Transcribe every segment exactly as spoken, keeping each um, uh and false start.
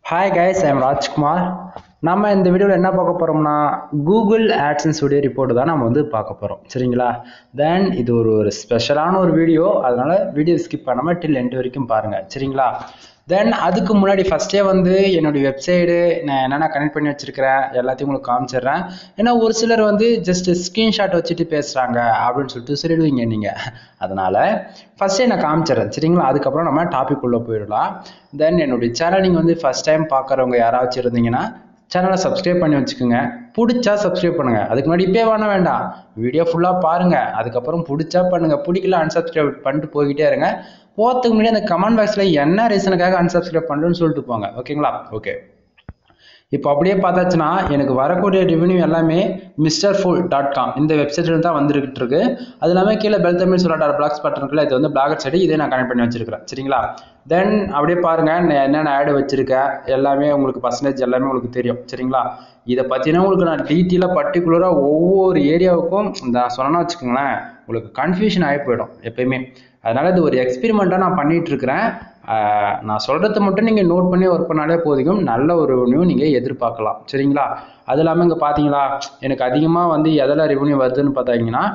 Hi guys, I am Rajkumar. நம்ம இந்த வீடியோவில் என்ன பார்க்க போகிறோம்னா கூகுள் AdSense வீடியோ ரிப்போர்ட் தான் நம்ம வந்து பார்க்க போகிறோம். சரிங்களா? தென் இது ஒரு ஒரு ஸ்பெஷலான ஒரு வீடியோ, அதனால வீடியோ ஸ்கிப் பண்ணாமல் டில் எண்ட் வரைக்கும் பாருங்கள். சரிங்களா? தென் அதுக்கு முன்னாடி ஃபஸ்ட்டே வந்து என்னுடைய வெப்சைடு நான் என்னென்ன கனெக்ட் பண்ணி வச்சுருக்கிறேன் எல்லாத்தையும் உங்களுக்கு காமிச்சிடுறேன். ஏன்னா ஒரு சிலர் வந்து ஜஸ்ட் ஸ்க்ரீன்ஷாட் வச்சுட்டு பேசுகிறாங்க அப்படின்னு சொல்லிட்டு சொல்லிடுவீங்க நீங்கள். அதனால் ஃபஸ்ட்டே நான் காமிச்சிடுறேன். சரிங்களா? அதுக்கப்புறம் நம்ம டாபிக் உள்ளே போயிடலாம். தென் என்னுடைய சேனல் நீங்கள் வந்து ஃபஸ்ட் டைம் பார்க்குறவங்க யாராச்சும் இருந்தீங்கன்னா சேனலை சப்ஸ்கிரைப் பண்ணி வச்சுக்கோங்க. பிடிச்சா சப்ஸ்கிரைப் பண்ணுங்கள். அதுக்கு முன்னாடி இப்பே பண்ண வேண்டாம், வீடியோ ஃபுல்லாக பாருங்கள். அதுக்கப்புறம் பிடிச்சா பண்ணுங்கள், பிடிக்கல அன்சப்ஸ்கிரைப் பண்ணிட்டு போய்கிட்டே இருங்க. போகிறதுக்கு முன்னாடி அந்த கமெண்ட் பாக்ஸில் என்ன ரீசனுக்காக அன்சப்ஸ்கிரைப் பண்ணுறேன்னு சொல்லிட்டு போங்க. ஓகேங்களா? ஓகே, இப்போ அப்படியே பார்த்தாச்சுன்னா எனக்கு வரக்கூடிய ரெவென்யூ எல்லாமே மிஸ்டர் ஃபுல் டாட் காம் இந்த வெப்சைட்டில் தான் வந்துருக்கிட்டு இருக்கு. அது இல்லாமல் கீழே பெல் தமிழ் சொல்ல டாட் பிளாக்ஸ் பட்டிருக்குல்ல, இது வந்து பிளாகர் சைடு, இதே நான் கனெக்ட் பண்ணி வச்சிருக்கிறேன். சரிங்களா? தென் அப்படியே பாருங்கள் நான் என்னென்ன ஆடு வச்சுருக்கேன் எல்லாமே உங்களுக்கு பர்சன்டேஜ் எல்லாமே உங்களுக்கு தெரியும். சரிங்களா? இதை பற்றினா உங்களுக்கு நான் டீட்டெயிலாக பர்டிகுலராக ஒவ்வொரு ஏரியாவுக்கும் இந்த சொன்னா வச்சுக்கோங்களேன், உங்களுக்கு கன்ஃபியூஷன் ஆகி போயிடும் எப்பயுமே. அதனால் இது ஒரு எக்ஸ்பெரிமெண்ட்டாக நான் பண்ணிகிட்ருக்கிறேன். நான் சொல்கிறது மட்டும் நீங்கள் நோட் பண்ணி ஒர்க் பண்ணாலே போதும், நல்ல ஒரு ரெவன்யூ நீங்கள் எதிர்பார்க்கலாம். சரிங்களா? அது இல்லாமல் இங்கே பார்த்தீங்களா எனக்கு அதிகமாக வந்து எதில் ரெவன்யூ வருதுன்னு பார்த்தீங்கன்னா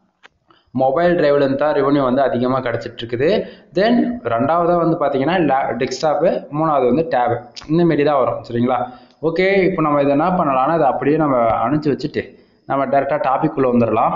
மொபைல் டிரைவ்லேருந்து தான் ரெவன்யூ வந்து அதிகமாக கிடச்சிட்ருக்குது. தென் ரெண்டாவதாக வந்து பார்த்தீங்கன்னா லே டெஸ்க்டாப்பு, மூணாவது வந்து டேபு, இந்தமாரி தான் வரும். சரிங்களா? ஓகே, இப்போ நம்ம இதை என்ன பண்ணலாம்னா அதை அப்படியே நம்ம அனுப்பிச்சி வச்சுட்டு நம்ம டேரெக்டாக டாபிக் உள்ள வந்துடலாம்.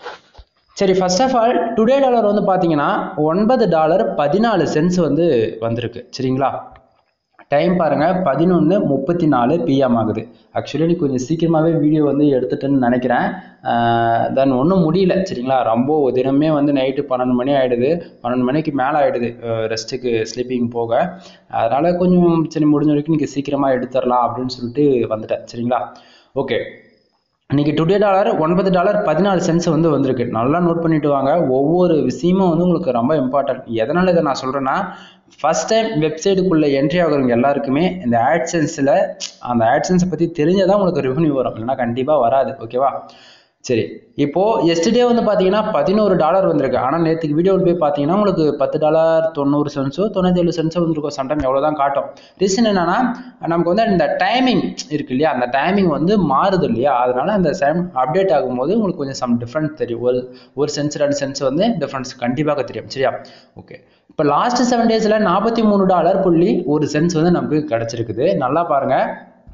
சரி, first of all today dollar வந்து பார்த்தீங்கன்னா ஒன்பது டாலர் பதினாலு சென்ட்ஸ் வந்து வந்திருக்கு. சரிங்களா? டைம் பாருங்கள், பதினொன்று முப்பத்தி நாலு பிஎம் ஆகுது. ஆக்சுவலி நீ கொஞ்சம் சீக்கிரமாகவே வீடியோ வந்து எடுத்துட்டேன்னு நினைக்கிறேன். தென் ஒன்றும் முடியல. சரிங்களா? ரொம்ப தினமே வந்து நைட்டு பன்னெண்டு மணி ஆகிடுது, பன்னெண்டு மணிக்கு மேலே ஆகிடுது ரெஸ்ட்டுக்கு ஸ்லீப்பிங் போக. அதனால் கொஞ்சம் சரி முடிஞ்ச வரைக்கும் நீங்கள் சீக்கிரமாக எடுத்துடலாம் அப்படின்னு சொல்லிட்டு வந்துட்டேன். சரிங்களா? ஓகே, இன்னைக்கு டுடே டாலர் ஒன்பது டாலர் பதினாலு சென்ட்ஸ் வந்து வந்திருக்கு. நல்லா நோட் பண்ணிட்டு வாங்க, ஒவ்வொரு விஷயமும் வந்து உங்களுக்கு ரொம்ப இம்பார்ட்டன்ட். எதனால் இதை நான் சொல்கிறேன்னா, ஃபர்ஸ்ட் டைம் வெப்சைட்டுக்குள்ளே என்ட்ரி ஆகுறவங்க எல்லாருக்குமே இந்த ஆட்சென்ஸில் அந்த ஆட்சென்ஸை பற்றி தெரிஞ்சதான் உங்களுக்கு ரெவன்யூ வரும், இல்லைன்னா கண்டிப்பாக வராது. ஓகேவா? சரி, இப்போது எஸ்டர்டே வந்து பார்த்தீங்கன்னா பதினோரு டாலர் வந்திருக்கு. ஆனால் நேற்றுக்கு வீடியோவில் போய் பார்த்தீங்கன்னா உங்களுக்கு பத்து டாலர் தொண்ணூறு சென்ட்ஸோ தொண்ணூற்றி ஏழு சென்ட்ஸோ வந்துருக்கும். சம்டைம் எவ்வளோ தான் காட்டும். ரீசன் என்னன்னா நமக்கு வந்து இந்த டைமிங் இருக்கு இல்லையா, அந்த டைமிங் வந்து மாறுது இல்லையா, அதனால அந்த செம் அப்டேட் ஆகும்போது உங்களுக்கு கொஞ்சம் சம் டிஃப்ரெண்ட் தெரியும். ஒரு ஒரு சென்ஸ் ரெண்டு சென்ஸ் வந்து டிஃப்ரென்ஸ் கண்டிப்பாக தெரியும். சரியா? ஓகே, இப்போ லாஸ்ட் செவன் டேஸில் நாற்பத்தி மூணு டாலர் புள்ளி ஒரு சென்ஸ் வந்து நமக்கு கிடச்சிருக்குது. நல்லா பாருங்கள்.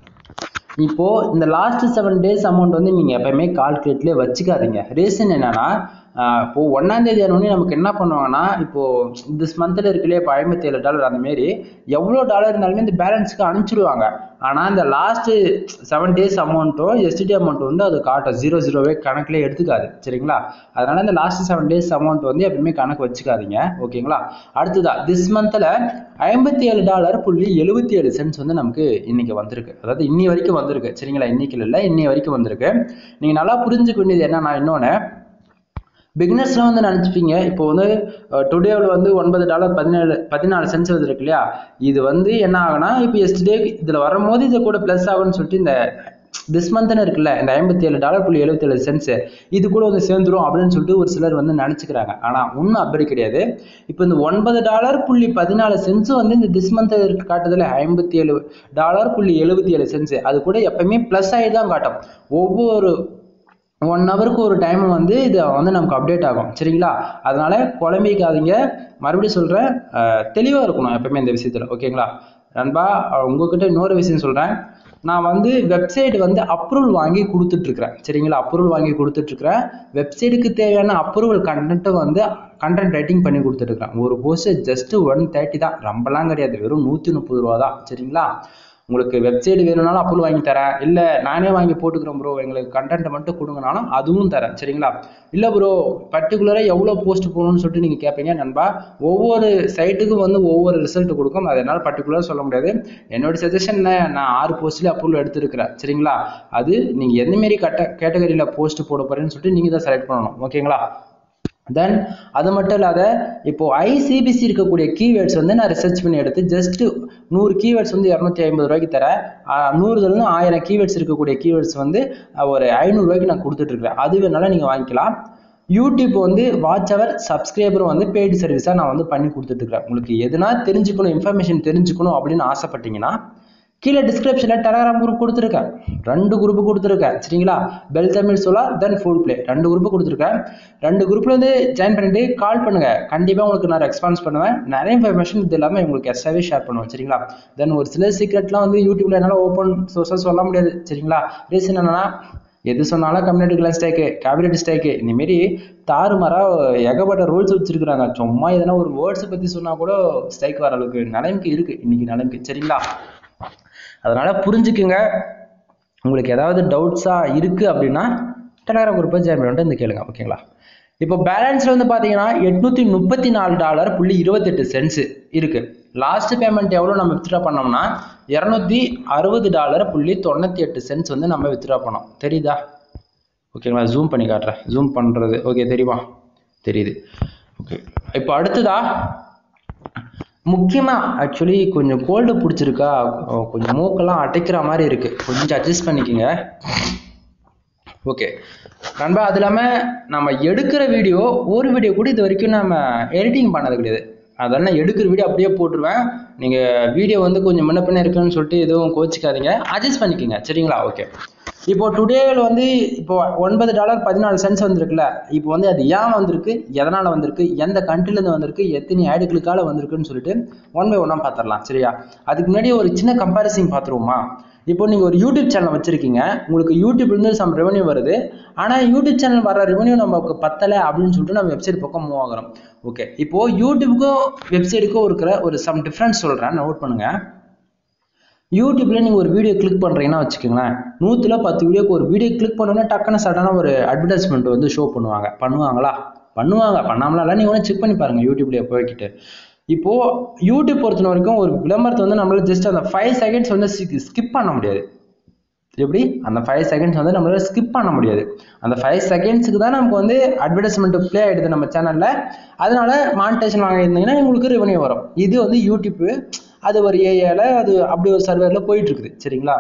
இப்போ இந்த லாஸ்ட் செவன் டேஸ் அமௌண்ட் வந்து நீங்கள் எப்பயுமே கால்குலேட்லேயே வச்சுக்காதீங்க. ரீசன் என்னன்னா, இப்போ ஒன்றாம் தேதி ஆனோடனே நமக்கு என்ன பண்ணுவாங்கன்னா, இப்போ திஸ் மந்த்தில் இருக்குல்லையே இப்போ ஐம்பத்தி ஏழு டாலர் அந்தமாரி எவ்வளோ டாலர் இருந்தாலுமே இந்த பேலன்ஸுக்கு அனுப்பிச்சிடுவாங்க. ஆனால் இந்த லாஸ்ட்டு செவன் டேஸ் அமௌண்ட்டோ எஸ்டிடி அமௌண்ட் வந்து அது காட்டும், ஜீரோ ஜீரோவே கணக்குலேயே எடுத்துக்காது. சரிங்களா? அதனால இந்த லாஸ்ட் செவன் டேஸ் அமௌண்ட் வந்து எப்பயுமே கணக்கு வச்சுக்காதீங்க. ஓகேங்களா? அடுத்ததா திஸ் மந்த்தில் ஐம்பத்தி ஏழு டாலர் புள்ளி எழுபத்தி ஏழு சென்ட்ஸ் வந்து நமக்கு இன்னைக்கு வந்திருக்கு. அதாவது இன்னி வரைக்கும் வந்திருக்கு. சரிங்களா? இன்னைக்கு இல்லை, இன்னி வரைக்கும் வந்திருக்கு. நீங்கள் நல்லா புரிஞ்சுக்க வேண்டியது என்னன்னா, இன்னொன்று பிகினர்ஸ்லாம் வந்து நினச்சிப்பீங்க இப்போ வந்து டுடேவில் வந்து ஒன்பது டாலர் பதினேழு பதினாலு சென்ட்ஸ் வந்துருக்கு இல்லையா, இது வந்து என்ன ஆகுனா இப்போ எஸ்டே இதில் வரும்போது இது கூட ப்ளஸ் ஆகும்னு சொல்லிட்டு இந்த திஸ் மந்த்னு இருக்குல்ல, இந்த ஐம்பத்தி ஏழு டாலர் புள்ளி எழுபத்தி ஏழு சென்ட்ஸ் இது கூட வந்து சேர்ந்துரும் அப்படின்னு சொல்லிட்டு ஒரு சிலர் வந்து நினச்சிக்கிறாங்க. ஆனால் உண்மை அப்படி கிடையாது. இப்போ இந்த ஒன்பது டாலர் புள்ளி பதினாலு சென்ட்ஸ் வந்து இந்த திஸ் மந்த் காட்டுதில்ல ஐம்பத்தி ஏழு டாலர் புள்ளி எழுபத்தி ஏழு சென்ட்ஸ் அது கூட எப்பயுமே ப்ளஸ் ஆகி தான் காட்டும். ஒவ்வொரு ஒன் ஹவருக்கு ஒரு டைம் வந்து இது வந்து நமக்கு அப்டேட் ஆகும். சரிங்களா? அதனால குழம்பிக்காதீங்க. மறுபடியும் சொல்கிறேன், தெளிவாக இருக்கணும் எப்பவுமே இந்த விஷயத்தில். ஓகேங்களா நண்பா? உங்ககிட்ட இன்னொரு விஷயம் சொல்கிறேன். நான் வந்து வெப்சைட் வந்து அப்ரூவல் வாங்கி கொடுத்துட்ருக்குறேன். சரிங்களா? அப்ரூவல் வாங்கி கொடுத்துட்ருக்குறேன். வெப்சைட்டுக்கு தேவையான அப்ரூவல் கண்டென்ட்டை வந்து கண்டென்ட் ரைட்டிங் பண்ணி கொடுத்துட்ருக்குறேன். ஒரு போஸ்ட்டு ஜஸ்ட்டு ஒன் தேர்ட்டி தான், ரொம்பலாம் கிடையாது, வெறும் நூற்றி முப்பது ரூபா தான். சரிங்களா? உங்களுக்கு வெப்சைட் வேணும்னாலும் அப்ரூவல் வாங்கி தரேன், இல்லை நானே வாங்கி போட்டுக்கிறேன் ப்ரோ எங்களுக்கு கண்டென்ட்டை மட்டும் கொடுங்கனாலும் அதுவும் தரேன். சரிங்களா? இல்லை ப்ரோ பர்டிகுலராக எவ்வளோ போஸ்ட் போகணும்னு சொல்லிட்டு நீங்கள் கேட்பீங்க. நண்பா, ஒவ்வொரு சைட்டுக்கும் வந்து ஒவ்வொரு ரிசல்ட் கொடுக்கும், அதனால் பர்டிகுலராக சொல்ல முடியாது. என்னோட சஜஷன் நான் ஆறு போஸ்ட்லேயே அப்ரூவல் எடுத்துருக்கிறேன். சரிங்களா? அது நீங்கள் எந்தமாரி கட்ட கேட்டகரியில் போஸ்ட் போட போகிறேன்னு சொல்லிட்டு நீங்கள் தான் செலக்ட் பண்ணணும். ஓகேங்களா? தென் அது மட்டும் இல்லாத இப்போ ஐசிபிசி இருக்கக்கூடிய கீவேர்ட்ஸ் வந்து நான் ரிசர்ச் பண்ணி எடுத்து ஜஸ்ட் நூறு கீவேர்ட்ஸ் வந்து இரநூத்தி ஐம்பது ரூபாய்க்கு தரேன். நூறுலேருந்து ஆயிரம் கீவேர்ட்ஸ் இருக்கக்கூடிய கீவேர்ட்ஸ் வந்து ஒரு ஐநூறு ரூபாய்க்கு நான் கொடுத்துட்டு இருக்கிறேன். அது வேணாலும் நீங்கள் வாங்கிக்கலாம். யூடியூப் வந்து வாட்ச் அவர் சப்ஸ்கிரைபரும் வந்து பெய்டு சர்வீஸாக நான் வந்து பண்ணி கொடுத்துட்டு இருக்கிறேன். உங்களுக்கு எதுனா தெரிஞ்சுக்கணும், இன்ஃபர்மேஷன் தெரிஞ்சுக்கணும் அப்படின்னு ஆசைப்பட்டீங்கன்னா கீழே டிஸ்கிரிப்ஷனில் டெலகிராம் குரூப் கொடுத்துருக்கேன், ரெண்டு குரூப்பு கொடுத்துருக்கேன் சரிங்களா. Bell Tamil solar then full play ரெண்டு குரூப்பு கொடுத்துருக்கேன். ரெண்டு குரூப்ல வந்து ஜாயின் பண்ணிட்டு கால் பண்ணுங்க, கண்டிப்பாக உங்களுக்கு நான் ரெஸ்பான்ஸ் பண்ணுவேன். நிறைய இன்ஃபர்மேஷன் இது எல்லாமே உங்களுக்கு எக்ஸ்ட்ராவே ஷேர் பண்ணுவேன் சரிங்களா. தென் ஒரு சில சீக்ரெட்லாம் வந்து யூடியூப்ல என்னால் ஓப்பன் சோர்ஸாக சொல்ல முடியாது சரிங்களா. ரீசன் என்னன்னா, எது சொன்னாலும் கம்யூனிட்டி ஸ்ட்ரைக்கு காபிரைட் ஸ்ட்ரைக்கு இந்தமாரி தாறுமாறா ஏகப்பட்ட ரூல்ஸ் வச்சிருக்கிறாங்க. சும்மா எதனா ஒரு வேர்ட்ஸை பற்றி சொன்னால் கூட ஸ்ட்ரைக் வர அளவுக்கு நிலைமைக்கு இருக்கு இன்னைக்கு நிலைமைக்கு சரிங்களா. அதனால புரிஞ்சுக்குங்க. உங்களுக்கு ஏதாவது டவுட்ஸா இருக்கு அப்படின்னா டெலகிராம் குரூப்பை ஜாயின் பண்ணிட்டு வந்து கேளுங்க ஓகேங்களா. இப்போ பேலன்ஸ்ல வந்து பாத்தீங்கன்னா எட்நூத்தி முப்பத்தி நாலு டாலர் புள்ளி இருபத்தெட்டு சென்ட்ஸ் இருக்கு. லாஸ்ட் பேமெண்ட் எவ்வளவு நம்ம வித்ட்ரா பண்ணோம்னா இருநூத்தி அறுபது டாலர் புள்ளி தொண்ணூத்தி எட்டு சென்ட்ஸ் வந்து நம்ம வித்ட்ரா பண்ணோம். தெரியுதா? ஓகேங்களா. ஜூம் பண்ணி காட்டுறேன். ஜூம் பண்றது ஓகே தெரியுமா? தெரியுது. ஓகே, இப்போ அடுத்ததா முக்கியமா ஆக்சுவலி கொஞ்சம் கோல்டு பிடிச்சிருக்கா, கொஞ்சம் மூக்கெல்லாம் அடைக்கிற மாதிரி இருக்கு, கொஞ்சம் அட்ஜஸ்ட் பண்ணிக்கோங்க ஓகே நண்பா. அது இல்லாமல் நம்ம எடுக்கிற வீடியோ ஒரு வீடியோ கூட இது வரைக்கும் நம்ம எடிட்டிங் பண்ணது கிடையாது. அதெல்லாம் எடுக்கிற வீடியோ அப்படியே போட்டுருவேன். நீங்கள் வீடியோ வந்து கொஞ்சம் முன்ன பின்ன இருக்குன்னு சொல்லிட்டு எதுவும் கோச்சிக்காதீங்க, அட்ஜஸ்ட் பண்ணிக்கோங்க சரிங்களா. ஓகே, இப்போ டுடேவில் வந்து இப்போ ஒன்பது டாலர் பதினாலு சென்ட்ஸ் வந்திருக்குல்ல. இப்போ வந்து அது ஏன் வந்திருக்கு, எதனால் வந்திருக்கு, எந்த கண்ட்ரிலேருந்து வந்திருக்கு, எத்தனை ஆடுகளுக்கால வந்திருக்குன்னு சொல்லிட்டு ஒன் பை ஒன்னாக பார்த்துடலாம் சரியா. அதுக்கு முன்னாடி ஒரு சின்ன கம்பேரிசிங் பார்த்துருவோமா. இப்போ நீங்கள் ஒரு யூடியூப் சேனல் வச்சிருக்கீங்க, உங்களுக்கு யூடியூப்லேருந்து சம் ரெவன்யூ வருது. ஆனால் யூடியூப் சேனல் வர ரெவன்யூ நமக்கு பத்தலை அப்படின்னு சொல்லிட்டு நம்ம வெப்சைட் பக்கம் மூவ் ஆகிறோம். ஓகே, இப்போ யூடியூப்புக்கும் வெப்சைட்டுக்கும் இருக்கிற ஒரு சம் டிஃப்ரென்ஸ் சொல்கிறேன், நோட் பண்ணுங்க. யூடியூப்ல நீங்கள் ஒரு வீடியோ கிளிக் பண்ணுறீங்கன்னா வச்சுக்கோங்களேன், நூற்றுல பத்து வீடியோக்கு ஒரு வீடியோ கிளிக் பண்ணோன்னா டக்குன்னு சடனாக ஒரு அட்வர்டைஸ்மெண்ட் வந்து ஷோ பண்ணுவாங்க. பண்ணுவாங்களா? பண்ணுவாங்க. பண்ணாமலாம் இல்லை, நீங்கள் ஒன்று செக் பண்ணி பாருங்கள் யூடியூப்லேயே போய்கிட்டு. இப்போது யூடியூப் பொறுத்த வரைக்கும் ஒரு விளம்பரத்தை வந்து நம்மளால ஜஸ்ட் அந்த ஃபைவ் செகண்ட்ஸ் வந்து ஸ்கிப் பண்ண முடியாது. எப்படி அந்த ஃபைவ் செகண்ட்ஸ் வந்து நம்மளால ஸ்கிப் பண்ண முடியாது. அந்த ஃபைவ் செகண்ட்ஸுக்கு தான் நமக்கு வந்து அட்வர்டைஸ்மெண்ட் ப்ளே ஆகிடுது நம்ம சேனலில். அதனால மானிட்டேஷன் வாங்கியிருந்தீங்கன்னா உங்களுக்கு ரெவன்யூ வரும். இது வந்து யூடியூப்பு, அது ஒரு ஏஐல அது அப்படி ஒரு சர்வரில் போயிட்டு இருக்குது சரிங்களா.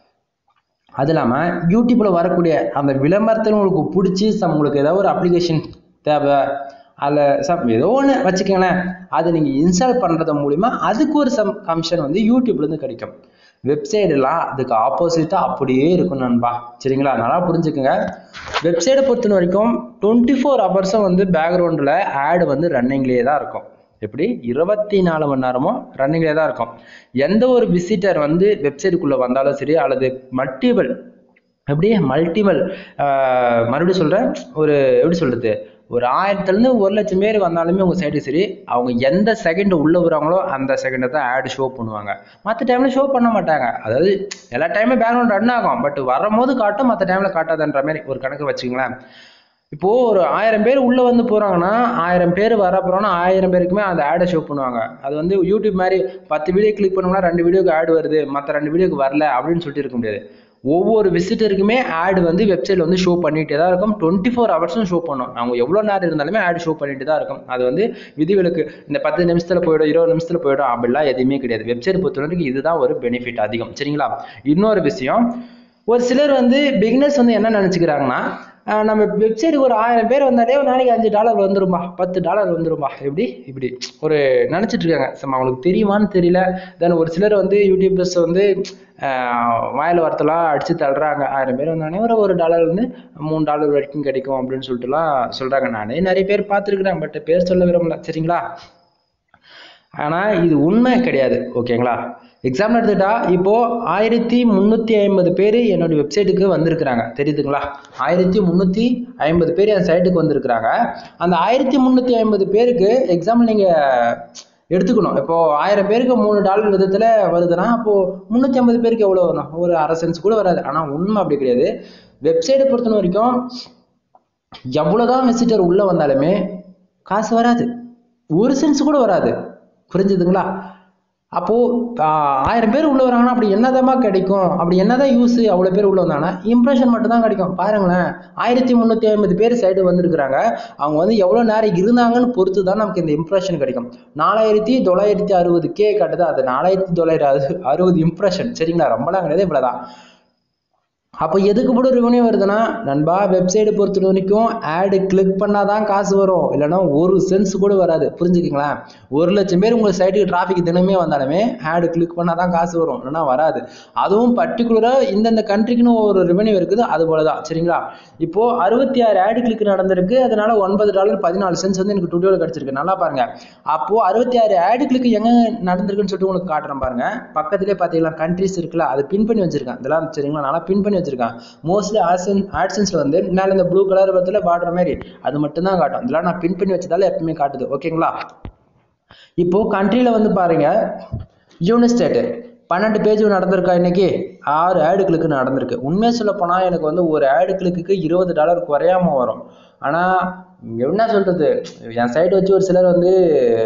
அது இல்லாமல் யூடியூப்ல வரக்கூடிய அந்த விளம்பரத்தில் உங்களுக்கு பிடிச்சி சம் உங்களுக்கு ஏதாவது ஒரு அப்ளிகேஷன் தேவை, அதில் சம் ஏதோ ஒன்று வச்சுக்கோங்களேன், அதை நீங்கள் இன்ஸ்டால் பண்ணுறது மூலிமா அதுக்கு ஒரு சம் கமிஷன் வந்து யூடியூப்லேருந்து கிடைக்கும். வெப்சைடெல்லாம் அதுக்கு ஆப்போசிட்டாக அப்படியே இருக்கும் நண்பா சரிங்களா. நல்லா புரிஞ்சுக்கோங்க. வெப்சைட்டை பொறுத்த வரைக்கும் டுவெண்ட்டி ஃபோர் ஹவர்ஸும் வந்து பேக்ரவுண்டில் ஆடு வந்து ரன்னிங்லேயே தான் இருக்கும். எப்படி இருபத்தி நாலு மணி நேரமும் ரன்னிங்லேயே தான் இருக்கும். எந்த ஒரு விசிட்டர் வந்து வெப்சைட்டுக்குள்ளே வந்தாலும் சரி, அல்லது மல்டிபிள் எப்படி மல்டிபிள் மறுபடியும் சொல்கிறேன், ஒரு எப்படி சொல்கிறது, ஒரு ஆயிரத்துலேருந்து ஒரு லட்சம் பேர் வந்தாலுமே உங்கள் சைடு சரி, அவங்க எந்த செகண்ட் உள்ளே வராங்களோ அந்த செகண்டை தான் ஆடு ஷோ பண்ணுவாங்க. மற்ற டைமில் ஷோ பண்ண மாட்டாங்க. அதாவது எல்லா டைமும் பேக்ரவுண்ட் ரன் ஆகும், பட் வரும்போது காட்டும், மற்ற டைமில் காட்டாதுன்ற மாதிரி ஒரு கணக்கு வச்சுங்களேன். இப்போ ஒரு ஆயிரம் பேர் உள்ள வந்து போறாங்கன்னா ஆயிரம் பேர் வர போறோம்னா ஆயிரம் பேருக்குமே அந்த ஆடை ஷோ பண்ணுவாங்க. அது வந்து யூடியூப் மாதிரி பத்து வீடியோ கிளிக் பண்ணோம்னா ரெண்டு வீடியோக்கு ஆடு வருது, மற்ற ரெண்டு வீடியோக்கு வரல அப்படின்னு சொல்லிட்டு இருக்க முடியாது. ஒவ்வொரு விசிட்டருக்குமே ஆடு வந்து வெப்சைட்ல வந்து ஷோ பண்ணிட்டே தான் இருக்கும். டுவெண்ட்டி ஃபோர் ஹவர்ஸும் ஷோ பண்ணும். அவங்க எவ்வளோ நேரம் இருந்தாலுமே ஆடு ஷோ பண்ணிட்டு தான் இருக்கும். அது வந்து விதிவிலக்கு இந்த பத்து நிமிஷத்துல போயிடும், இருபது நிமிஷத்துல போயிடும் அப்படிலாம் எதுவுமே கிடையாது. வெப்சைட் பொறுத்தவரைக்கும் இதுதான் ஒரு பெனிஃபிட் அதிகம் சரிங்களா. இன்னொரு விஷயம், ஒரு சிலர் வந்து பிகினர்ஸ் வந்து என்ன நினைச்சுக்கிறாங்கன்னா, நம்ம வெப்சைட்டுக்கு ஒரு ஆயிரம் பேர் வந்தாலே ஒரு நாளைக்கு அஞ்சு டாலர் வந்துரும்பா, பத்து டாலர் வந்துரும்பா, எப்படி இப்படி ஒரு நினைச்சிட்டு இருக்காங்க. சம் அவங்களுக்கு தெரியுமான்னு தெரியல. தென் ஒரு சிலர் வந்து யூடியூபர்ஸ் வந்து வாயில் வரத்தெல்லாம் அடிச்சு தள்ளுறாங்க. ஆயிரம் பேர் வந்தானே ஒரு ஒரு டாலர் வந்து மூணு டாலர் வரைக்கும் கிடைக்கும் அப்படின்னு சொல்லிட்டுலாம் சொல்றாங்க. நானே நிறைய பேர் பார்த்துருக்குறேன், பட் பேர் சொல்ல விரும்பல சரிங்களா. ஆனா இது உண்மை கிடையாது ஓகேங்களா. எக்ஸாம்பிள் எடுத்துக்கிட்டா இப்போ ஆயிரத்தி முந்நூற்றி ஐம்பது பேர் என்னோட வெப்சைட்டுக்கு வந்திருக்கிறாங்க தெரியுதுங்களா. ஆயிரத்தி முந்நூற்றி ஐம்பது பேர் என் சைட்டுக்கு வந்திருக்கிறாங்க. அந்த ஆயிரத்தி முந்நூற்றி ஐம்பது பேருக்கு எக்ஸாம்பிள் நீங்கள் எடுத்துக்கணும். இப்போ ஆயிரம் பேருக்கு மூணு டாலர் விதத்தில் வருதுன்னா அப்போ முந்நூற்றி ஐம்பது பேருக்கு எவ்வளோ வரும்? ஒரு அரை சென்ஸ் கூட வராது. ஆனால் உண்மை அப்படி கிடையாது. வெப்சைட்டை பொறுத்த வரைக்கும் எவ்வளோதான் விசிட்டர் உள்ளே வந்தாலுமே காசு வராது, ஒரு சென்ஸ் கூட வராது. புரிஞ்சுதுங்களா. அப்போ ஆயிரம் பேர் உள்ள வராங்கன்னா அப்படி என்னதான் கிடைக்கும், அப்படி என்னதான் யூஸ், அவ்வளவு பேர் உள்ள வந்தாங்கன்னா இம்ப்ரெஷன் மட்டும் தான் கிடைக்கும். பாருங்களேன், ஆயிரத்தி முந்நூற்றி ஐம்பது பேர் சைடு வந்திருக்கிறாங்க. அவங்க வந்து எவ்வளவு நேரம் இருந்தாங்கன்னு பொறுத்து தான் நமக்கு இந்த இம்ப்ரெஷன் கிடைக்கும். நாலாயிரத்தி தொள்ளாயிரத்தி அறுபது கே காட்டுது, அது நாலாயிரத்தி தொள்ளாயிரத்தி அறுபது இம்ப்ரெஷன் சரிங்களா. ரொம்பலாம் கிடையாது, இவ்வளவுதான். அப்போ எதுக்கு கூட ரெவன்யூ வருதுன்னா நண்பா வெப்சைட் பொறுத்த வரைக்கும் ஆடு கிளிக் பண்ணாதான் காசு வரும், இல்லைன்னா ஒரு சென்ஸ் கூட வராது. புரிஞ்சுக்கிங்களேன்? ஒரு லட்சம் பேர் உங்க சைட்டுக்கு டிராஃபிக் தினமே வந்தாலுமே ஆடு கிளிக் பண்ணாதான் காசு வரும், இல்லைன்னா வராது. அதுவும் பர்டிகுலரா இந்தந்த கண்ட்ரிக்குன்னு ஒரு ரெவன்யூ இருக்குது, அது போலதான். சரிங்களா? இப்போ அறுபத்தி ஆறு ஆடு கிளிக் நடந்திருக்கு, அதனால ஒன்பது டாலர் பதினாலு சென்ஸ் வந்து எனக்கு டுடியோல கிடைச்சிருக்கு. நல்லா பாருங்க. அப்போ அறுபத்தி ஆறு ஆடு கிளிக் எங்க நடந்திருக்குன்னு சொல்லிட்டு உங்களுக்கு காட்டுறேன் பாருங்க. பக்கத்திலே பாத்தீங்கன்னா கண்ட்ரிஸ் இருக்குல்ல, அதை பின் பண்ணி வச்சிருக்கேன். இதெல்லாம் சரிங்களா? நல்லா பின் பண்ணி வச்சிருக்கேன். மோஸ்ட்லி ஆட்சன்ஸ்ல வந்து மேல இந்த ப்ளூ கலர் பத்தில பார்டர் மாதிரி அது மட்டும் தான் காட்டும். இதெல்லாம் நான் பின் பண்ணி வச்சதால எப்பவுமே காட்டுது. ஓகேங்களா? இப்போ கண்ட்ரில வந்து பாருங்க, யூனிஸ்டேட் பன்னெண்டு பேஜ் நடந்திருக்கா இன்னைக்கு, ஆறு ஆடு கிளிக்கு நடந்திருக்கு. உண்மையை சொல்ல போனா எனக்கு வந்து ஒரு ஆடு கிளிக்கு இருபது டாலர் குறையாம வரும். ஆனா என்ன சொல்றது, என் சைடு வச்சு ஒரு சிலர் வந்து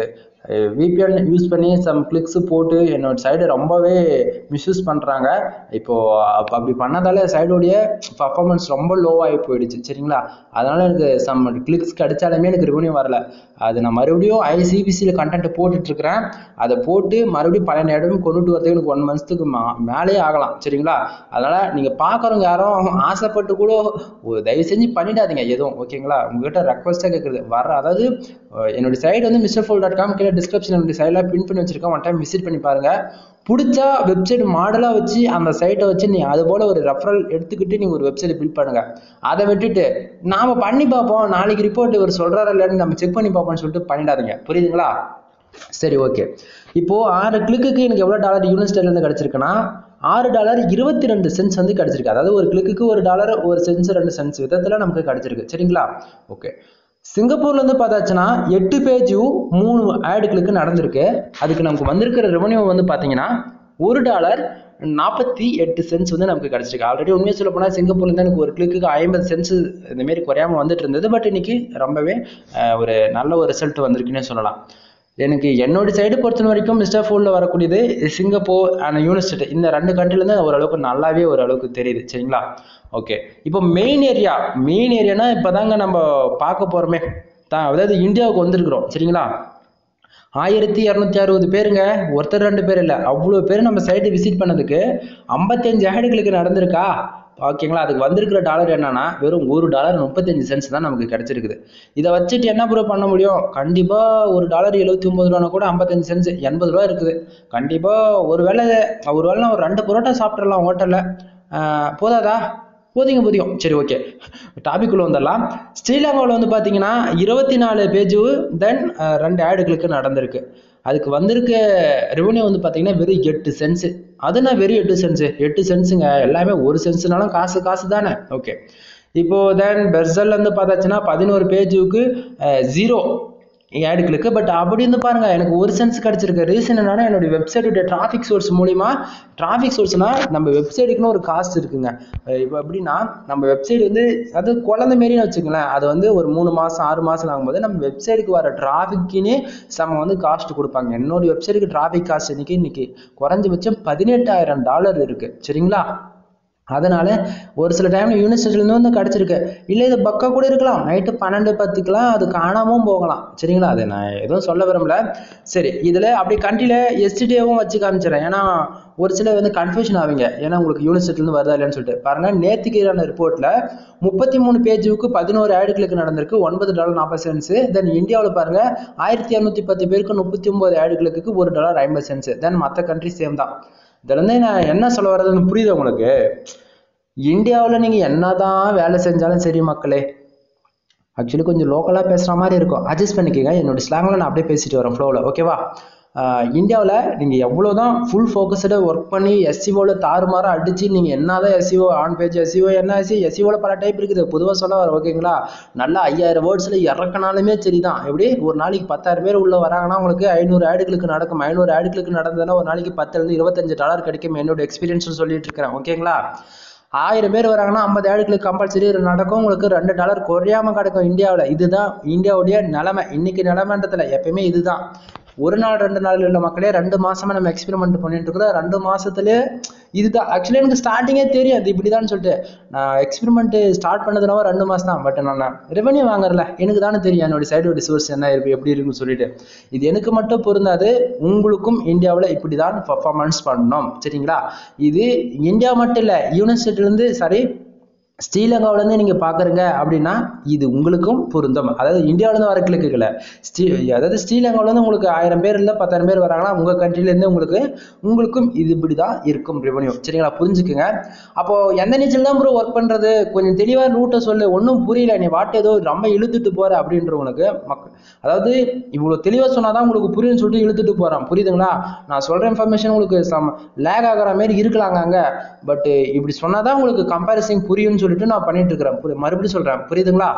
விபிஎன் யூஸ் பண்ணி சம் கிளிக்ஸ் போட்டு என்னோட சைடு ரொம்பவே மிஸ்யூஸ் பண்றாங்க. இப்போ அப்படி பண்ணதால சைடோடைய பர்ஃபார்மன்ஸ் ரொம்ப லோவாகி போயிடுச்சு. சரிங்களா? அதனால எனக்கு சம் கிளிக்ஸ் கிடைச்சாலுமே எனக்கு ரெவன்யூ வரல. அது நான் மறுபடியும் ஐசிபிசியில் கண்டென்ட் போட்டுட்டு இருக்கிறேன். அதை போட்டு மறுபடியும் பழைய இடம் கொண்டுட்டு வரதுக்கு எனக்கு ஒன் மந்த்ஸ்க்கு மேலே ஆகலாம். சரிங்களா? அதனால நீங்க பாக்குறவங்க யாரும் ஆசைப்பட்டு கூட தயவு செஞ்சு பண்ணிடாதீங்க எதுவும். ஓகேங்களா? உங்ககிட்ட ரெக்வஸ்டா கேட்குறது வர, அதாவது என்னோட சைடு வந்து மிஸ்டர் ஃபோல் டாட் காம் கீழே டிஸ்கிரிப்ஷன் என்னோட சைடில் பின் பண்ணி வச்சிருக்கேன். ஒன் டைம் விசிட் பண்ணி பாருங்க. பிடிச்சா வெப்சைட் மாடலா வச்சு அந்த சைட்டை வச்சு நீ அது போல ஒரு ரெஃபரல் எடுத்துக்கிட்டு நீங்க ஒரு வெப்சைட் பில்ட் பண்ணுங்க. அதை விட்டுட்டு நாம பண்ணி பார்ப்போம், நாளைக்கு ரிப்போர்ட் இவர் சொல்றாரு இல்லைன்னு நம்ம செக் பண்ணி பார்ப்போம்னு சொல்லிட்டு பண்ணிடாதீங்க. புரியுதுங்களா? சரி, ஓகே. இப்போ ஆறு கிளிக்கு எனக்கு எவ்வளவு டாலர் யூனிஸ்டேட்ல இருந்து கிடைச்சிருக்குன்னா ஆறு டாலர் இருபத்தி ரெண்டு சென்ஸ் வந்து கிடைச்சிருக்கு. அதாவது ஒரு கிளிக்கு ஒரு டாலர் ஒரு சென்ஸ் ரெண்டு சென்ஸ் விதத்துல நமக்கு கிடைச்சிருக்கு. சரிங்களா? ஓகே. சிங்கப்பூர்ல இருந்து பார்த்தாச்சுன்னா எட்டு பேஜும் மூணு ஆடு கிளிக்கு நடந்திருக்கு. அதுக்கு நமக்கு வந்திருக்கிற ரெவன்யூ வந்து பாத்தீங்கன்னா ஒரு டாலர் நாற்பத்தி எட்டு சென்ஸ் வந்து நமக்கு கிடைச்சிருக்கு. ஆல்ரெடி உண்மையை சொல்ல போனா சிங்கப்பூர்ல இருந்து எனக்கு ஒரு கிளிக்கு ஐம்பது சென்ஸ் இந்த மாதிரி குறையாம வந்துட்டு இருந்தது. பட் இன்னைக்கு ரொம்பவே ஒரு நல்ல ஒரு ரிசல்ட் வந்திருக்குன்னு சொல்லலாம். எனக்கு என்னோட சைடு பொறுத்த வரைக்கும் மிஸ்டர் ஃபோல்ல வரக்கூடியது சிங்கப்பூர் அண்ட் யூனிஸ்டேட், இந்த ரெண்டு கண்ட்ரில இருந்து ஓரளவுக்கு நல்லாவே ஓரளவுக்கு தெரியுது. சரிங்களா? ஓகே. இப்போ மெயின் ஏரியா மெயின் ஏரியானா இப்பதாங்க நம்ம பார்க்க போறோமே தான், அதாவது இந்தியாவுக்கு வந்திருக்கிறோம். சரிங்களா? ஆயிரத்தி இருநூத்தி அறுபது பேருங்க, ஒருத்தர் ரெண்டு பேர் இல்லை, அவ்வளோ பேர் நம்ம சைட்டு விசிட் பண்ணதுக்கு ஐம்பத்தஞ்சு ஆடுகளுக்கு நடந்திருக்கா. ஓகேங்களா? அதுக்கு வந்திருக்கிற டாலர் என்னன்னா வெறும் ஒரு டாலர் முப்பத்தஞ்சு சென்ஸ் தான் நமக்கு கிடைச்சிருக்குது. இதை வச்சுட்டு என்ன ப்ரோ பண்ண முடியும்? கண்டிப்பா ஒரு டாலர் எழுபத்தி ஒன்பது ரூபானா கூட ஐம்பத்தஞ்சு சென்ஸ் எண்பது ரூபா இருக்குது. கண்டிப்பா ஒரு வேளை ஒரு வேளை ஒரு ரெண்டு பரோட்டா சாப்பிட்றலாம் ஹோட்டல்ல. போதாதா? போதிங்க போதியும். சரி, ஓகே. டாபிக் உள்ள வந்துடலாம். ஸ்ரீலங்காவில் வந்து பார்த்தீங்கன்னா இருபத்தி நாலு பேஜு தென் ரெண்டு ஆடுகளுக்கு நடந்திருக்கு. அதுக்கு வந்திருக்க ரெவன்யூ வந்து பார்த்தீங்கன்னா வெறும் எட்டு சென்ஸ். அதுனா வெறும் எட்டு சென்ஸ் எட்டு சென்ஸுங்க. எல்லாமே ஒரு சென்ஸ்னாலும் காசு காசு தானே. ஓகே. இப்போ தென் பெர்சல் வந்து பார்த்தாச்சுன்னா பதினோரு பேஜுக்கு ஜீரோ ஆடுகளுக்கு. பட் அப்படி இருந்து பாருங்க எனக்கு ஒரு சென்ஸ் கிடைச்சிருக்கு. ரீசன் என்னன்னா என்னுடைய வெப்சைட்டுடைய டிராஃபிக் சோர்ஸ் மூலியமா, டிராஃபிக் சோர்ஸ்னா நம்ம வெப்சைட்டுக்குன்னு ஒரு காஸ்ட் இருக்குங்க. இப்போ எப்படின்னா நம்ம வெப்சைட் வந்து அது குழந்தை மாரின்னு வச்சுக்கலாம். அது வந்து ஒரு மூணு மாசம் ஆறு மாசம் ஆகும்போது நம்ம வெப்சைட்டுக்கு வர டிராஃபிக்குன்னு நம்ம வந்து காஸ்ட் கொடுப்பாங்க. என்னோட வெப்சைட்டுக்கு டிராஃபிக் காஸ்ட் இன்னைக்கு இன்னைக்கு குறைஞ்சபட்சம் பதினெட்டாயிரம் டாலர் இருக்கு. சரிங்களா? அதனால ஒரு சில டைம்ல யூனிவர்சிட்டில இருந்து வந்து கிடைச்சிருக்கு. இல்லை இது பக்கா கூட இருக்கலாம், நைட்டு பன்னெண்டு பத்துக்கெல்லாம் அது காணாமல் போகலாம். சரிங்களா? அதை நான் எதுவும் சொல்ல விரும்பல. சரி, இதுல அப்படி கண்ட்ரில எஸ்டிடேவும் வச்சு காமிச்சிடறேன். ஏன்னா ஒரு சிலர் வந்து கன்ஃபியூஷன் ஆவீங்க, ஏன்னா உங்களுக்கு யூனிவர்சிட்டில இருந்து வருதா இல்லைன்னு சொல்லிட்டு. பாருங்க, நேற்றுக்கான ரிப்போர்ட்ல முப்பத்தி மூணு பேஜுக்கு பதினோரு ஆடுகளுக்கு நடந்திருக்கு, ஒன்பது டாலர் நாற்பது சென்ஸ். தென் இந்தியாவில் பாருங்க ஆயிரத்தி இரநூத்தி பத்து பேருக்கு முப்பத்தி ஒன்பது ஆடுகளுக்கு ஒரு டாலர் ஐம்பது சென்ஸ். தென் மற்ற கண்ட்ரி சேம் தான். இதுல இருந்து நான் என்ன சொல்ல வர்றதுன்னு புரியுது உங்களுக்கு? இந்தியாவில் நீங்க என்னதான் வேலை செஞ்சாலும் சரி மக்களே, ஆக்சுவலி கொஞ்சம் லோக்கலா பேசுற மாதிரி இருக்கும், அட்ஜஸ்ட் பண்ணிக்கங்க. என்னோட ஸ்லாங்ல நான் அப்படியே பேசிட்டு வரேன் ஃப்ளோவில். ஓகேவா? இந்தியாவில் நீங்க எவ்வளவுதான் ஃபுல் ஃபோக்கஸ்டா ஒர்க் பண்ணி எஸ்சிஓல தாறுமாறா அடிச்சு நீங்க என்னதான் எஸ்சிஓ ஆன் பேஜ் எஸ்சிஓ என்ன எஸ்சிஓல பல டைப் இருக்குது, பொதுவாக சொல்ல வர. ஓகேங்களா? நல்லா ஐயாயிரம் வேர்ட்ஸ்ல இறக்கினாலுமே சரிதான். எப்படி ஒரு நாளைக்கு பத்தாயிரம் பேர் உள்ள வராங்கன்னா உங்களுக்கு ஐநூறு ஆடுகளுக்கு நடக்கும். ஐநூறு ஆடுகளுக்கு நடந்ததுன்னா ஒரு நாளைக்கு பத்துல இருந்து இருபத்தஞ்சு டாலர் கிடைக்கும். என்னோட எக்ஸ்பீரியன்ஸ் சொல்லிட்டு இருக்கிறேன். ஓகேங்களா? ஆயிரம் பேர் வராங்கன்னா ஐம்பது ஆடுகளுக்கு கம்பல்சரி நடக்கும். உங்களுக்கு ரெண்டு டாலர் குறையாம கிடைக்கும் இந்தியாவில். இதுதான் இந்தியாவுடைய நிலைமை இன்னைக்கு. நிலைமைன்றதுல எப்பயுமே இதுதான். ஒரு நாள் ரெண்டு நாள் இல்லை மக்களே, ரெண்டு மாசமா நம்ம எக்ஸ்பெரிமெண்ட் பண்ணிட்டு இருக்கிறோம். ரெண்டு மாசத்துலேயே இதுதான் ஆக்சுவலி எனக்கு ஸ்டார்டிங்கே தெரியும் அது இப்படிதான் சொல்லிட்டு. நான் எக்ஸ்பெரிமெண்ட் ஸ்டார்ட் பண்ணதுனால ரெண்டு மாசம் தான். பட் நான் ரெவன்யூ வாங்குறல எனக்கு தானே தெரியும் என்னோட சைடு ரிசோர்ஸ் என்ன இருக்கு எப்படி இருக்குன்னு சொல்லிட்டு. இது எனக்கு மட்டும் பொருந்தாது, உங்களுக்கும் இந்தியாவில் இப்படிதான் பர்ஃபார்மன்ஸ் பண்ணணும் சரிங்களா. இது இந்தியா மட்டும் இல்லை, யூனிவர்சிட்டிலேருந்து சாரி ஸ்ரீலங்காவிலேருந்து நீங்கள் பார்க்குறீங்க அப்படின்னா இது உங்களுக்கும் பொருந்தும். அதாவது இந்தியாவிலேருந்து வர கிழக்குகளை ஸ்ரீ அதாவது ஸ்ரீலங்காவிலேருந்து உங்களுக்கு ஆயிரம் பேர் இல்லை பத்தாயிரம் பேர் வராங்கன்னா உங்கள் கண்ட்ரிலேருந்து உங்களுக்கு உங்களுக்கும் இது இப்படி தான் இருக்கும் ரெவன்யூ சரிங்களா. புரிஞ்சுக்குங்க. அப்போது எந்த நீச்சல் தான் ப்ரோ ஒர்க் பண்ணுறது, கொஞ்சம் தெளிவாக ரூட்டை சொல்லு, ஒன்றும் புரியல நீ வாட்டு ஏதோ ரொம்ப இழுத்துட்டு போகிற அப்படின்றவனுக்கு மக்கள் அதாவது இவ்வளோ தெளிவாக சொன்னால் தான் உங்களுக்கு புரியுன்னு சொல்லிட்டு இழுத்துட்டு போகிறான். புரியுதுங்களா. நான் சொல்கிற இன்ஃபர்மேஷன் உங்களுக்கு சம் லேக் ஆகிற மாதிரி இருக்கலாங்க அங்கே. பட் இப்படி சொன்னால் தான் உங்களுக்கு கம்பேரிசன் புரியும்னு சொல்லிட்டு நான் பண்ணிட்டு இருக்கிறேன். மறுபடியும் சொல்றேன், புரியுதுங்களா.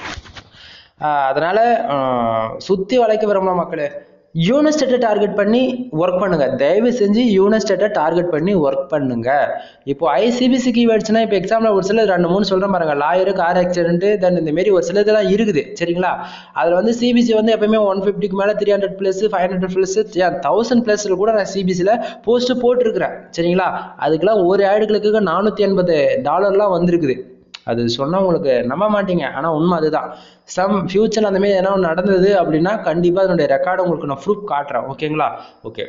அதனால சுத்தி வளைக்க விரும்பலாம் மக்களே. யூனிவர்சிட்டியை டார்கெட் பண்ணி ஒர்க் பண்ணுங்க. தயவு செஞ்சு யூனிவர்சிட்டியை டார்கெட் பண்ணி ஒர்க் பண்ணுங்க. இப்போ ஐசிபிசி கீவேர்ட்ஸ்னா இப்போ எக்ஸாம்பிள் ஒரு சில ரெண்டு மூணு சொல்றேன் பாருங்க. லாயரு, கார் ஆக்சிடென்ட், தென் இந்த மாரி ஒரு சில இதெல்லாம் இருக்குது சரிங்களா. அதில் வந்து சிபிசி வந்து எப்பவுமே ஒன் ஃபிஃப்டிக்கு மேலே three hundred plus five hundred plus thousand பிளஸ்ல கூட நான் சிபிசியில் போஸ்ட் போட்டிருக்கிறேன் சரிங்களா. அதுக்கெல்லாம் ஒரு ஆடுகளுக்கு நானூற்றி எண்பது டாலர்லாம் வந்திருக்குது. அது சொன்னா உங்களுக்கு நம்ப மாட்டீங்க, ஆனா உண்மை அதுதான். சம் ஃபியூச்சர் அந்த மாதிரி ஏன்னா நடந்தது அப்படின்னா கண்டிப்பா அதனுடைய ரெக்கார்டை உங்களுக்கு நான் ப்ரூஃப் காட்டுறேன் ஓகேங்களா. ஓகே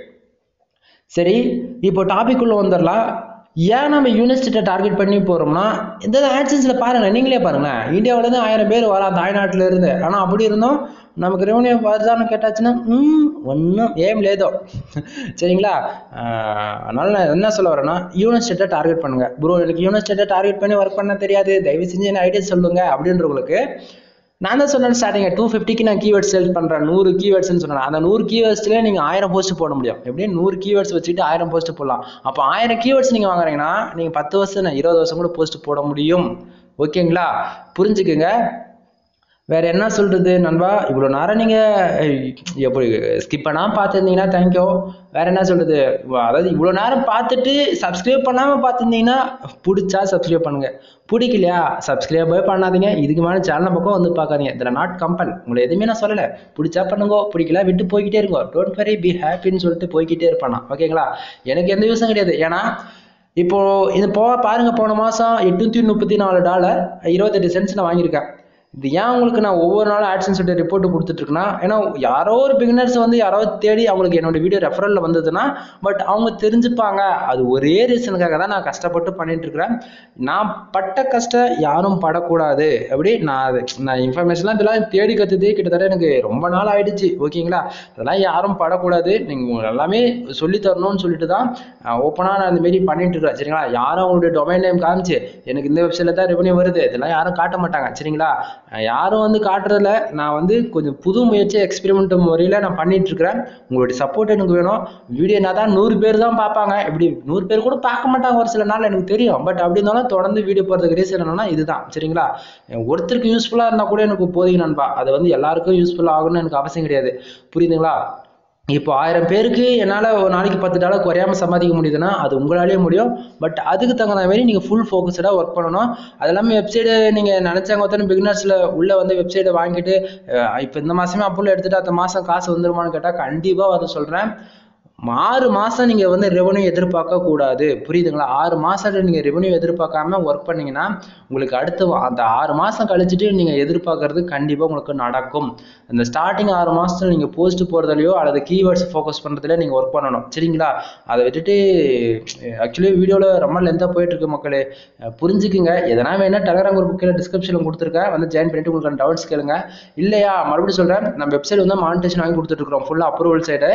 சரி, இப்போ டாபிக் உள்ள வந்துடலாம். ஏன் நம்ம யூனிவர்சிட்டியை டார்கெட் பண்ணி போறோம்னா, இந்த ஆட்சன்ஸ்ல பாருங்க, நீங்களே பாருங்களேன், இந்தியாவில இருந்து ஆயிரம் பேர் வரலாம் தாய்நாட்டில இருந்து. ஆனா அப்படி இருந்தோம் நமக்கு ரெவன்யூ வருதான்னு கேட்டாச்சுன்னா ம் ஒன்றும் ஏம் லேதோ சரிங்களா. அதனால நான் என்ன சொல்ல வரேன்னா, யூனிவர்சிட்டியை டார்கெட் பண்ணுங்க. ப்ரோ எனக்கு யூனிவர்சிட்டியை டார்கெட் பண்ணி ஒர்க் பண்ண தெரியாது, தயவு செஞ்சு என்ன ஐடியா சொல்லுங்க அப்படின்றவங்களுக்கு நான் தான் சொன்னேன் ஸ்டார்டிங் டூ ஃபிஃப்டிக்கு நான் கீவேர்ட்ஸ் செல் பண்றேன். நூறு கீவேர்ட்ஸ்ன்னு சொன்னேன். அந்த நூறு கீவேர்ட்ஸ்லேயே நீங்க ஆயிரம் போஸ்ட் போட முடியும். எப்படியும் நூறு கீவேர்ட்ஸ் வச்சுட்டு ஆயிரம் போஸ்ட் போடலாம். அப்போ ஆயிரம் கீவேர்ட்ஸ் நீங்க வாங்குறீங்கன்னா நீங்க பத்து வருஷம் இருபது வருஷம் கூட போஸ்ட் போட முடியும். ஓகேங்களா, புரிஞ்சுக்குங்க. வேற என்ன சொல்றது நண்பா, இவ்வளோ நேரம் நீங்க எப்படி ஸ்கிப் பண்ணாம பார்த்துருந்தீங்கன்னா தேங்க்யூ. வேற என்ன சொல்றது, அதாவது இவ்வளோ நேரம் பார்த்துட்டு சப்ஸ்கிரைப் பண்ணாம பார்த்துருந்தீங்கன்னா பிடிச்சா சப்ஸ்கிரைப் பண்ணுங்க, பிடிக்கலையா சப்ஸ்கிரைபே பண்ணாதீங்க. இதுக்கு மேலே சேனல் பக்கம் வந்து பார்க்காதீங்க. இதில் நாட் கம்பல், உங்களை எதுவுமே நான் சொல்லலை. பிடிச்சா பண்ணுங்க, பிடிக்கல விட்டு போய்கிட்டே இருங்க. டோன்ட் வெரி பி ஹாப்பின்னு சொல்லிட்டு போய்கிட்டே இருப்பானா ஓகேங்களா. எனக்கு எந்த யூஸும் கிடையாது. ஏன்னா இப்போ இது போ பாருங்க, போன மாதம் எட்நூத்தி முப்பத்தி நாலு டாலர் இருபத்தெட்டு சென்ட்ஸ் நான் வாங்கியிருக்கேன். இது ஏன் உங்களுக்கு நான் ஒவ்வொரு நாளும் ஆட்சன்ஸ் ரிப்போர்ட் கொடுத்துட்டு இருக்கேன்னா, ஏன்னா யாரோ ஒரு பிகினர்ஸ் வந்து யாராவது தேடி அவங்களுக்கு என்னோட வீடியோ ரெஃபரல்ல வந்ததுன்னா பட் அவங்க தெரிஞ்சுப்பாங்க. அது ஒரே ரீசனுக்காக தான் நான் கஷ்டப்பட்டு பண்ணிட்டு இருக்கிறேன். நான் பட்ட கஷ்டம் யாரும் படக்கூடாது. அப்படி நான் நான் இன்ஃபர்மேஷன்லாம் இதெல்லாம் தேடி கற்றுதே கிட்டத்தட்ட எனக்கு ரொம்ப நாள் ஆயிடுச்சு ஓகேங்களா. அதெல்லாம் யாரும் படக்கூடாது, நீங்கள் எல்லாமே சொல்லி தரணும்னு சொல்லிட்டு தான் ஓப்பனாக நான் இந்த மாரி பண்ணிட்டு இருக்கிறேன் சரிங்களா. யாரும் அவங்களுடைய டொமைன் நேம் காமிச்சு எனக்கு இந்த வெப்சைட்ல தான் ரெவன்யூ வருது இதெல்லாம் யாரும் காட்ட மாட்டாங்க சரிங்களா. யாரும் வந்து காட்டுறதுல நான் வந்து கொஞ்சம் புது முயற்சி எக்ஸ்பெரிமெண்ட் முறையில் நான் பண்ணிட்டு இருக்கிறேன். உங்களுடைய சப்போர்ட் எனக்கு வேணும். வீடியோ நான் தான் நூறு பேர் தான் பார்ப்பாங்க, இப்படி நூறு பேர் கூட பார்க்க மாட்டாங்க ஒரு சில நாள் எனக்கு தெரியும். பட் அப்படி இருந்தாலும் தொடர்ந்து வீடியோ போடுறதுக்கு ரீசன் என்னன்னா இதுதான் சரிங்களா. ஒருத்தருக்கு யூஸ்ஃபுல்லாக இருந்தால் கூட எனக்கு போதும் நண்பா. அது வந்து எல்லாருக்கும் யூஸ்ஃபுல்லாக ஆகணும்னு எனக்கு அவசியம் கிடையாது, புரியுதுங்களா. இப்போ ஆயிரம் பேருக்கு என்னால் ஒரு நாளைக்கு பத்து டாலர் குறையாமல் சம்பாதிக்க முடியுதுன்னா அது உங்களாலேயே முடியும். பட் அதுக்கு தகுந்த மாதிரி நீங்கள் ஃபுல் ஃபோக்கஸ்டாக ஒர்க் பண்ணணும். அது எல்லாமே வெப்சைட்டு நீங்கள் நினச்சாங்க ஒருத்தர் பிகினர்ஸில் உள்ளே வந்து வெப்சைட்டை வாங்கிட்டு இப்போ இந்த மாதமே அப்புறம் எடுத்துகிட்டு அடுத்த மாதம் காசு வந்துருமான்னு கேட்டால் கண்டிப்பாக வந்து சொல்கிறேன். ஆறு மாதம் நீங்கள் வந்து ரெவன்யூ எதிர்பார்க்க கூடாது, புரியுதுங்களா. ஆறு மாதம் நீங்கள் ரெவன்யூ எதிர்பார்க்காம ஒர்க் பண்ணீங்கன்னா உங்களுக்கு அடுத்து அந்த ஆறு மாதம் கழிச்சுட்டு நீங்கள் எதிர்பார்க்கறது கண்டிப்பாக உங்களுக்கு நடக்கும். அந்த ஸ்டார்டிங் ஆறு மாதத்துல நீங்கள் போஸ்ட் போகிறதுலையோ அல்லது கீவேர்ட்ஸ் ஃபோக்கஸ் பண்ணுறதுலையோ நீங்கள் ஒர்க் பண்ணணும் சரிங்களா. அதை விட்டுட்டு ஆக்சுவலி வீடியோவில் ரொம்ப லென்த்தாக போயிட்டு இருக்கு மக்களே, புரிஞ்சுக்குங்க. எதனா வேணா டெலகிராம் குரூப் கீழே டிஸ்கிரிப்ஷனில் கொடுத்துருக்கேன், வந்து ஜாயின் பண்ணிட்டு உங்களுக்கு டவுட்ஸ் கேளுங்க. இல்லையா மறுபடியும் சொல்கிறேன், நம்ம வெப்சைட் வந்து மானிட்டேஷன் வாங்கி கொடுத்துட்ருக்கோம். ஃபுல்லாக அப்ரூவல் சைடு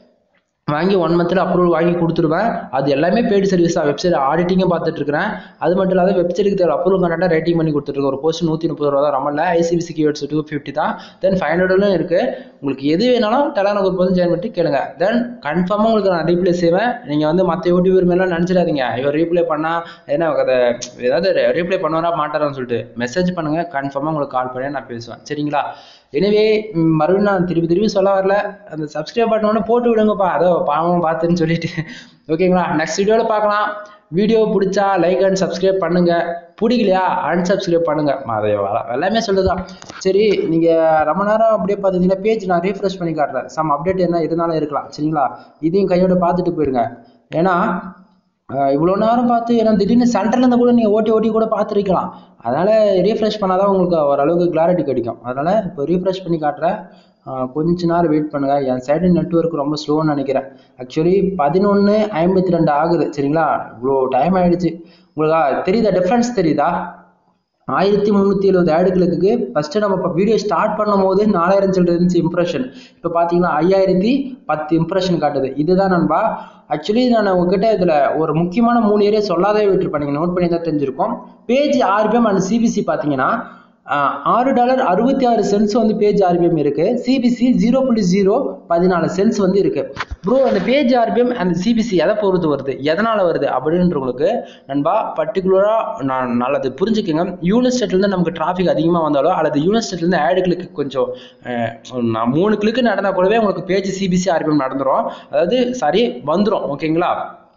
வாங்கி ஒன் மந்த்தில் அப்ரூவல் வாங்கி கொடுத்துருவேன். அது எல்லாமே பெய்டு சர்வீஸ் தான். வெப்சைட் ஆடிட்டிங்கும் பார்த்துட்டு இருக்கிறேன். அது மட்டும் இல்லாத வெப்சைட்டுக்கு தேவை அப்ரூவல் கரெக்டாக ரேட்டிங் பண்ணி கொடுத்துருக்கேன். ஒரு போஸ்ட் நூற்றி முப்பது ரூபா தான், ரமல்ல ஐசிபிசி கீவேர்ட்ஸ் டூ ஃபிஃப்டி தான். தென் ஃபைவ் ஹண்ட்ரட்லும் இருக்குது. உங்களுக்கு எது வேணாலும் டெலகிராம் குரூப் வந்து ஜாயின் பண்ணிட்டு கேளுங்க. தென் கன்ஃபார்மாக உங்களுக்கு நான் ரீப்ளே செய்வேன். நீங்கள் வந்து மற்ற யூடியூபர் மேலாம் நினச்சிடாதீங்க இவர் ரீப்ளே பண்ணால் ஏன்னா அதை ஏதாவது ரீப்ளே பண்ணுவாரா மாட்டாரான்னு சொல்லிட்டு மெசேஜ் பண்ணுங்கள். கன்ஃபார்மாக உங்களுக்கு கால் பண்ணி நான் பேசுவேன் சரிங்களா. எனவே மறுபடியும் நான் திருப்பி திருப்பி சொல்ல வரல, அந்த சப்ஸ்கிரைப் பட்டனோட போட்டு விடுங்கப்பா, அதோ பாவம் பார்த்துன்னு சொல்லிட்டு ஓகேங்களா. நெக்ஸ்ட் வீடியோவில் பார்க்கலாம். வீடியோ பிடிச்சா லைக் அண்ட் சப்ஸ்கிரைப் பண்ணுங்க, பிடிக்கலையா அன்சப்ஸ்கிரைப் பண்ணுங்க. அதை எல்லாமே சொல்லுதான். சரி, நீங்க ரொம்ப நேரம் அப்படியே பார்த்தீங்கன்னா பேஜ் நான் ரீஃப்ரெஷ் பண்ணி காட்டுறேன். சம் அப்டேட் என்ன இருந்தாலும் இருக்கலாம். சரிங்களா, இதையும் கையோட பார்த்துட்டு போயிருங்க. ஏன்னா இவ்வளோ நேரம் பார்த்து ஏன்னா திடீர்னு சென்டர்ல இருந்து கூட நீங்க ஓட்டி ஓட்டி கூட பார்த்துருக்கலாம். அதனால ரீஃப்ரெஷ் பண்ணாதான் உங்களுக்கு ஓரளவுக்கு கிளாரிட்டி கிடைக்கும். அதனால இப்போ ரீஃப்ரெஷ் பண்ணி காட்டுறேன். கொஞ்ச நேரம் வெயிட் பண்ணுங்க. என் சைடு நெட்ஒர்க் ரொம்ப ஸ்லோன்னு நினைக்கிறேன். ஆக்சுவலி பதினொன்று ஐம்பத்தி ரெண்டு ஆகுது. சரிங்களா, இவ்வளோ டைம் ஆயிடுச்சு. உங்களுக்கு தெரியுதா டிஃப்ரென்ஸ் தெரியுதா? ஆயிரத்தி முந்நூற்றி எழுபது ஆடுகளுக்கு ஃபஸ்ட்டு நம்ம இப்போ வீடியோ ஸ்டார்ட் பண்ணும் போது நாலாயிரம் சில்லு இருந்துச்சு இம்ப்ரெஷன். இப்போ பார்த்தீங்கன்னா ஐயாயிரத்தி பத்து இம்ப்ரெஷன் காட்டுது. இதுதான் நண்பா. ஆக்சுவலி நான் உங்ககிட்ட இதில் ஒரு முக்கியமான மூணு ஏரியா சொல்லாதே விட்டுருப்பேன். நீங்கள் நோட் பண்ணி தான் தெரிஞ்சிருக்கும். பேஜ் ஆர்பிஎம் அண்ட் சிபிசி பார்த்தீங்கன்னா ஆறு டாலர் அறுபத்தி ஆறு சென்ஸ் வந்து பேஜ் ஆர்பிஎம் இருக்கு. சிபிசி ஜீரோ புள்ளி ஜீரோ பதினாலு சென்ஸ் வந்து இருக்கு. ப்ரோ அந்த பேஜ் ஆர்பிஎம் அந்த சிபிசி எதை பொறுத்து வருது, எதனால வருது அப்படின்றவங்களுக்கு நண்பா பர்டிகுலரா நான் நல்லது புரிஞ்சுக்கோங்க. யூனிஸ்டேட்லேருந்து நமக்கு டிராஃபிக் அதிகமாக வந்தாலோ அல்லது யூனிஸ்டேட்லேருந்து ஆடு கிளிக்கு கொஞ்சம் மூணு கிளிக்கு நடந்தால் கூடவே உங்களுக்கு பேஜ் சிபிசி ஆர்பிஎம் நடந்துடும். அதாவது சாரி வந்துடும். ஓகேங்களா,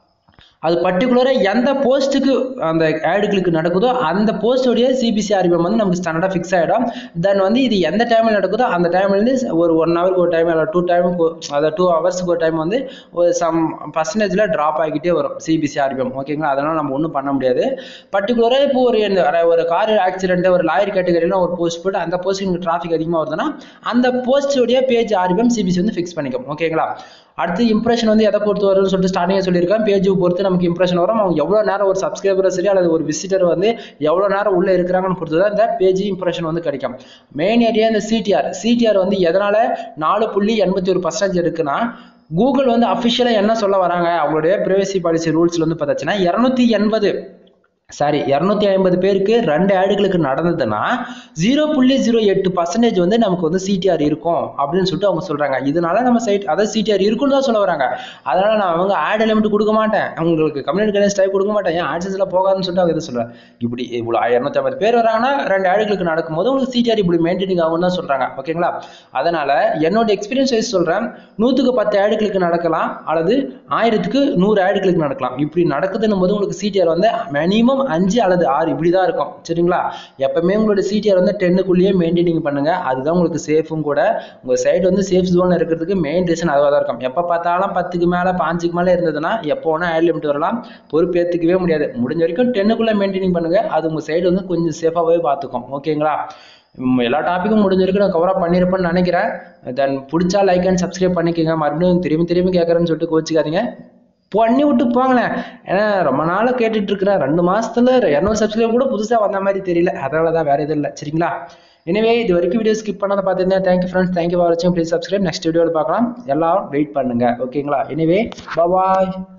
அது பர்டிகுலராக எந்த போஸ்ட்டுக்கு அந்த ஆடுகளுக்கு நடக்குதோ அந்த போஸ்டோடைய சிபிசி ஆர்பிஎம் வந்து நமக்கு ஸ்டாண்டர்டாக ஃபிக்ஸ் ஆகிடும். தென் வந்து இது எந்த டைமில் நடக்குதோ அந்த டைம்லேருந்து ஒரு ஒன் ஹவருக்கு ஒரு டைம் இல்லை டூ டைமுக்கு அதாவது டூ ஹவர்ஸுக்கு ஒரு டைம் வந்து ஒரு சம் பர்சன்டேஜில் ட்ராப் ஆகிக்கிட்டே வரும் சிபிசி ஆர்பிஎம். ஓகேங்களா, அதனால் நம்ம ஒன்றும் பண்ண முடியாது. பர்டிகுலராக இப்போ ஒரு ஒரு கார் ஆக்சிடென்ட் ஒரு லாயர் கேட்டகரியில் ஒரு போஸ்ட் போட்டு அந்த போஸ்ட்டுக்கு டிராஃபிக் அதிகமாக வருதுன்னா அந்த போஸ்டோடைய பேஜ் ஆர்பிஎம் சிபிசி வந்து ஃபிக்ஸ் பண்ணிக்கும். ஓகேங்களா, அடுத்து இம்ப்ரெஷன் வந்து எதை பொறுத்து வரும்னு சொல்லிட்டு ஸ்டார்டிங்கே சொல்லியிருக்கேன். பேஜை பொறுத்து நமக்கு இம்ப்ரெஷன் வரும். அவங்க எவ்வளோ நேரம் ஒரு சப்ஸ்கிரைபரும் சரி அல்லது ஒரு விசிட்டர் வந்து எவ்வளோ நேரம் உள்ளே இருக்கிறாங்கன்னு பொறுத்து தான் இந்த பேஜ் இம்ப்ரெஷன் வந்து கிடைக்கும். மெயின் ஏரியா இந்த சிடிஆர். சிடிஆர் வந்து எதனால நாலு புள்ளி எண்பத்தி ஒரு பர்சன்டேஜ் இருக்குன்னா கூகுள் வந்து அஃபிஷியலாக என்ன சொல்ல வராங்க, அவங்களுடைய பிரைவசி பாலிசி ரூல்ஸ்ல வந்து பார்த்தாச்சுன்னா இரநூத்தி எண்பது சாரி இரநூத்தி ஐம்பது பேருக்கு ரெண்டு ஆடுகளுக்கு நடந்ததுன்னா ஜீரோ புள்ளி ஜீரோ எட்டு பர்சன்டேஜ் வந்து நமக்கு வந்து சிடிஆர் இருக்கும் அப்படின்னு சொல்லிட்டு அவங்க சொல்றாங்க. இதனால நம்ம சைட் அதாவது சிடிஆர் இருக்குன்னு தான் சொல்ல வராங்க. அதனால நான் அவங்க ஆட் எலிமெண்ட் கொடுக்க மாட்டேன், அவங்களுக்கு கம்யூனிட்டி கைடன்ஸ் டைப் கொடுக்க மாட்டேன், ஏன் ஆட்சன்ஸ்ல போகாதுன்னு சொல்லிட்டு அவங்க இதை சொல்றாங்க. இப்படி இவ்வளோ இரநூத்தி ஐம்பது பேர் வராங்கன்னா ரெண்டு ஆடுகளுக்கு நடக்கும்போது உங்களுக்கு சிடிஆர் இப்படி மெயின்டைனிங் ஆகும் தான் சொல்றாங்க. ஓகேங்களா, அதனால என்னோட எக்ஸ்பீரியன்ஸ் வைஸ் சொல்றேன், நூற்றுக்கு பத்து ஆடுகளுக்கு நடக்கலாம் அல்லது ஆயிரத்துக்கு நூறு ஆடுகளுக்கு நடக்கலாம். இப்படி நடக்குதுன்னும் போது உங்களுக்கு சிடிஆர் வந்து மினிமம் அஞ்சு அல்லது ஆறு இப்படிதான் இருக்கும். சரிங்களா, எப்பவுமே உங்களோட சிடிஆர் வந்து டென்னுக்குள்ளேயே மெயின்டைனிங் பண்ணுங்க. அதுதான் உங்களுக்கு சேஃபும் கூட. உங்க சைடு வந்து சேஃப் ஜோன் இருக்கிறதுக்கு மெயின் ரீசன் அதுவாக தான் இருக்கும். எப்ப பார்த்தாலும் பத்துக்கு மேல பாஞ்சுக்கு மேல இருந்ததுன்னா எப்போ வேணா ஆட் லிமிட் வரலாம், பொறுப்பேற்றுக்கவே முடியாது. முடிஞ்ச வரைக்கும் டென்னுக்குள்ள மெயின்டைனிங் பண்ணுங்க. அது உங்க சைடு வந்து கொஞ்சம் சேஃபாவே பார்த்துக்கும். ஓகேங்களா, எல்லா டாப்பிக்கும் முடிஞ்ச வரைக்கும் நான் கவர் பண்ணிருப்பேன்னு நினைக்கிறேன். தென் பிடிச்சா லைக் அண்ட் சப்ஸ்கிரைப் பண்ணிக்கோங்க. மறுபடியும் திரும்பி திரும்பி கேட்கறேன்னு சொல்லிட்டு கோச்சிக்காதீங்க, பண்ணி விட்டு போங்களேன். ஏன்னா ரொம்ப நாள் கேட்டுட்டு இருக்கிறேன், ரெண்டு மாசத்துல இரநூறு சப்ஸ்கிரைப் கூட புதுசா வந்த மாதிரி தெரியல, அதனாலதான் வேற எதுவும் இல்லை. சரிங்களா, எனவே இது வரைக்கும் வீடியோ ஸ்கிப் பண்ணாத பார்த்துருந்தேன். தேங்க்யூ ஃப்ரெண்ட்ஸ், தேங்க்யூ ஃபார் வாட்சிங். Please subscribe. நெக்ஸ்ட் வீடியோவில் பார்க்கலாம். எல்லாரும் வெயிட் பண்ணுங்க. ஓகேங்களா, எனவே பாய்.